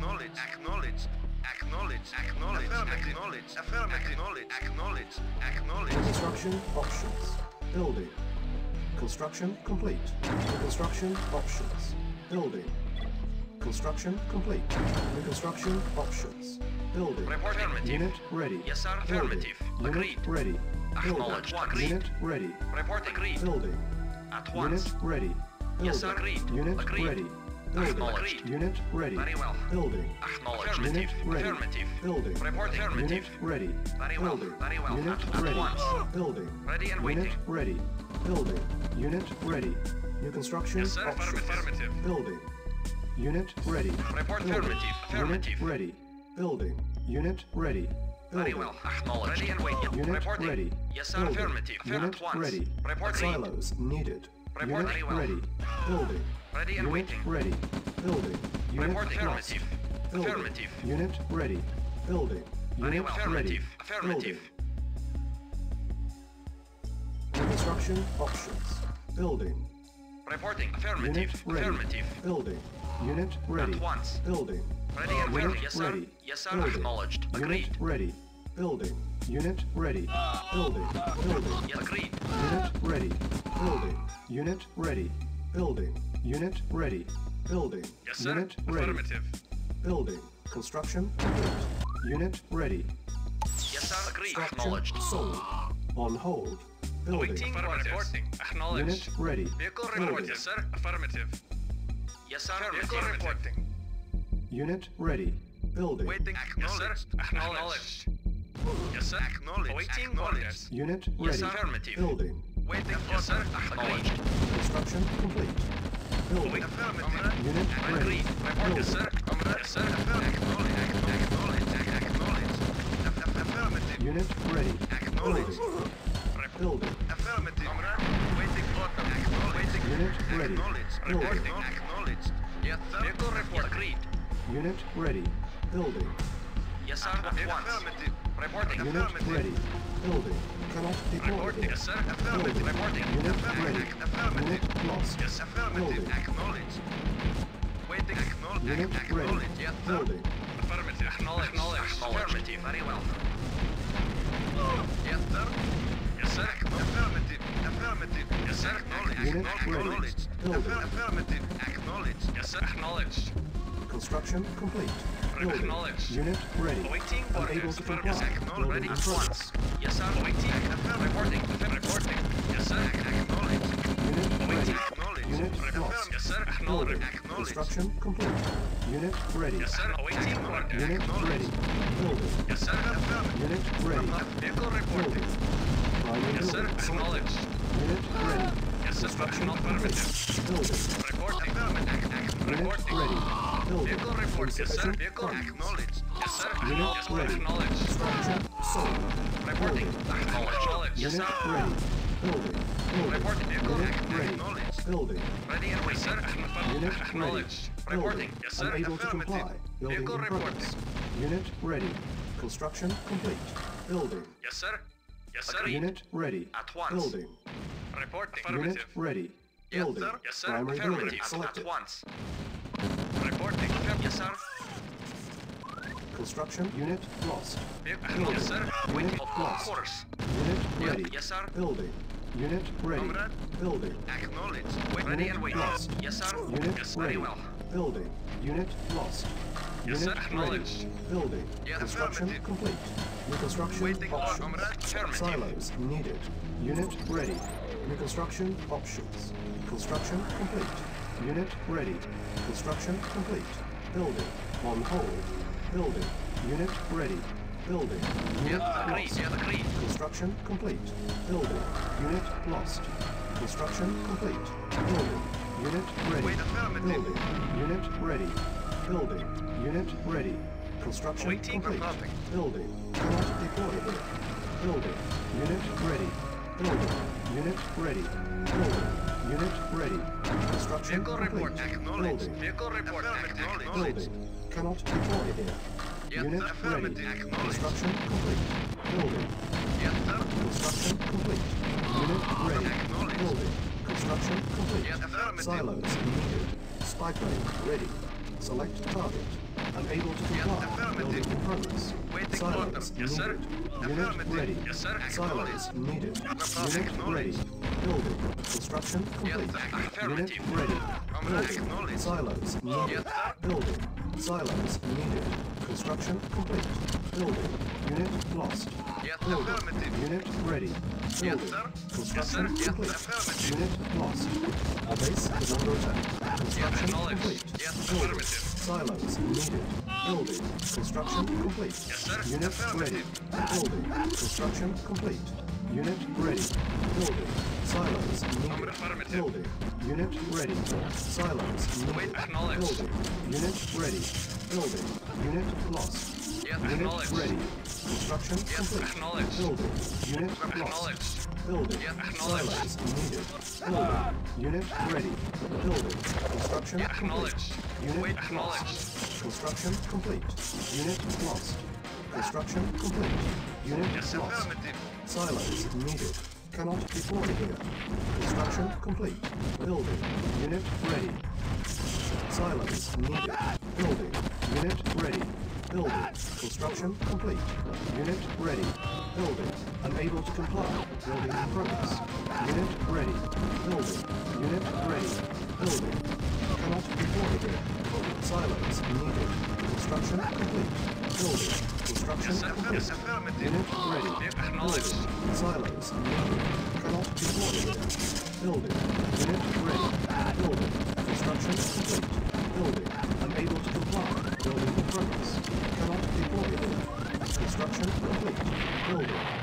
Acknowledge. Acknowledge. Acknowledge. Acknowledge. Acknowledge. Affirmative. Acknowledge. Acknowledge. Construction options. Building. Construction complete. Construction options. Building. Construction complete. Construction options. Building. Report affirmative. Unit ready. Yes, sir. Affirmative. Building. Agreed. Unit ready. Acknowledged. Building. Agreed. Unit ready. Report agreed. Building. At once. Unit ready. Building. Yes, sir. Agreed. Unit Agreed. ready. Building. Acknowledged. Unit ready. Very well. Building. Acknowledged. Unit Affirmative. ready. Affirmative. Building. Report affirmative. Unit ready. Very well. Building. Very well. Unit At ready. once. Building. Ready and Unit waiting. ready. Building. Unit ready. New construction Yes, sir. options. Affirmative. Building. Unit ready. Report Building. affirmative. Affirmative. Unit ready. Building. Unit ready. Very Building. well. Acknowledged. Ready and waiting. Unit Reporting. ready. Yes, sir. Building. Affirmative. Unit At once. ready. Report Silos needed. Report Unit very well. ready. Building. Ready and Unit waiting. ready. Building. Unit Report lost. affirmative. Building. Affirmative. Unit ready. Building. Very Unit well. ready. Affirmative. Affirmative. New construction options. Building. Reporting. Affirmative. Unit ready. Affirmative. Building. Unit ready. At once. Building. Ready and Unit waiting. Yes, sir. ready. Yes, sir. Building. Acknowledged. Agreed. Unit ready. Building. Unit ready. Building. Building. Yes, agreed. Unit ready. Building. Unit ready. Building. Unit ready. Building. Yes, sir. Unit ready. Affirmative. Building. Construction complete. Unit ready. Yes, sir. Agreed. Structure Acknowledged. sold. On hold. Building. Waiting for reporting. Unit Acknowledged. ready. Vehicle Building. report. Yes, sir. Affirmative. Yes, sir. Vehicle reporting. Unit ready. Building. Waiting. Yes, sir. Acknowledged. Yes, sir. Acknowledged. Awaiting orders. Unit Yes, ready. sir. Affirmative. Building. Waiting. Yes, sir. Acknowledged. Construction complete. Building. Affirmative. Unit ready. Agreed. Report. Yes, sir. Yes, sir. Acknowledged. Acknowledged. Affirmative. Unit ready. Acknowledged. Building. Affirmative. Waiting order. Waiting. Unit ready. Acknowledged. Building. Reporting. Acknowledged. Yes, sir. Vehicle report. Agreed. Unit ready. Building. Yes, sir. At once. Affirmative. Reporting. Unit ready. Building. Cannot deploy. Reporting. Yes, sir. Affirmative. Reporting. Unit ready. Affirmative. Unit lost. Yes, affirmative. Building. Acknowledged. Waiting. Acknowledged. Unit ready. Acknowledged. Yes, sir. Building. Affirmative. Acknowledged. Affirmative. Very well. Yes, sir. Yes, sir. Affirmative. Affirmative. Yes, sir. Unit Acknowledged. ready. Building. Affirmative. Acknowledged. Yes, sir. Acknowledged. Construction complete. Building. Acknowledged. Unit ready. Awaiting Unable orders. to Affirmative. comply. Acknowledged. Ready Building at in once. progress. Yes, sir. Awaiting. Reporting. Reporting. Yes, sir. Acknowledged. Unit ready. Acknowledged. Unit lost. Yes, sir. Building. Acknowledged. Construction complete. Unit ready. Yes, sir. Awaiting orders. Unit ready. Building. Yes, sir. Unit ready. Vehicle reporting. Building. Primary Yes, sir. building selected. Acknowledged. Unit ready. Yes, sir. Construction Affirmative. complete. Building. Reporting. Unit Reporting. ready. Building. Vehicle report. Yes, sir. Insufficient Vehicle funds. acknowledged. Yes, sir. Unit Yes, sir. ready. Acknowledged. Structure sold. Reporting. Building. Acknowledged. Yes, Unit sir. ready. Building. Building. Reporting. Vehicle Unit ready. acknowledged. Building. Ready and waiting. Yes, sir. Unit Acknowledged. ready. Reporting. Building. Yes, sir. Unable to comply. Building Vehicle in reporting. progress. Unit ready. Construction complete. Building. Yes, sir. Yes, sir. Unit ready. At once. Building. Reporting. Unit ready. Yes, Building. sir. Yes, sir. Primary building Affirmative. selected. At once. Reporting. Yes, sir. Construction unit lost. Yes, sir. Waiting. Unit Of lost. course. Unit ready. Yes, sir. Building. Unit ready. Comrade. Building. Acknowledged. Ready and waiting. lost. Yes, sir. Unit Yes, ready. very well. Building. Unit lost. Yes, sir. Unit ready. Acknowledged. Building. Yes, Construction affirmative. complete. New construction Waiting for options. comrade. Affirmative. Silos needed. Unit ready. New construction options. Construction complete. Unit ready. Construction complete. Building. On hold. Building. Unit ready. Building. Unit Yes, agreed. lost. Yes, agreed. Construction complete. Building. Unit lost. Construction complete. Building. Unit ready. Wait, affirmative. Building. Unit ready. Building. Unit ready. Construction Waiting for complete. nothing. Building. Cannot deploy here. Building. Unit ready. Building. Unit ready. Building. Unit ready. Construction Vehicle complete. report acknowledged. Building. Vehicle report acknowledged. Building. Cannot deploy here. Yes, Unit affirmative. ready. Acknowledged. Construction complete. Building. Yes, sir. Construction complete. Unit ready. Acknowledged. Building. Construction complete. Yes, affirmative. Silos needed. Spy plane ready. Select target. Unable to comply. Building in progress. Waiting Silos order. Yes, sir. needed. Unit Affirmative. ready. Yes, sir. Silos needed. Unit Acknowledged. ready. Building. Construction complete. Unit Affirmative. ready. Acknowledged. Building. Silos needed. Yes, sir. Building. Silos needed. Construction complete. Building. Unit lost. Yes, Building. affirmative. Unit ready. Building. sir. Construction Yes, sir. Yes, complete. affirmative. Unit lost. Our base is under attack. Construction acknowledged. complete. Yes, Building. affirmative. Silos needed. Building. Construction complete. Yes, sir. Unit Affirmative. ready. Building. Construction complete. Unit ready. Building. Silos needed. Affirmative. Building. Unit ready. Silos needed. Wait, acknowledged. Building. Unit ready. Building. Unit lost. Yes, Unit acknowledged. ready. Construction Yes, complete. acknowledged. Building. Unit lost. Acknowledged. Building. Yes, acknowledged. Silos needed. Building. Unit ready. Building. Construction Yes, complete. acknowledged. Unit Wait, lost. acknowledged. Construction complete. Unit lost. Construction complete. Unit Yes, lost. affirmative. Silos needed. Cannot deploy here. Construction complete. Building. Unit ready. Silos needed. Building. Unit ready. Building. Construction complete. Unit ready. Building. Unable to comply. Building in progress. Unit ready. Building. Unit ready. Building. Cannot deploy here. Silos needed. Construction complete. Building. Construction Yes, complete. affirmative. Unit ready. Yes, acknowledged. Building. Silos needed. Cannot deploy here. Building. Unit ready. Building. Construction complete. Building. Unable to comply. Building in progress. Cannot deploy here. Construction complete. Building.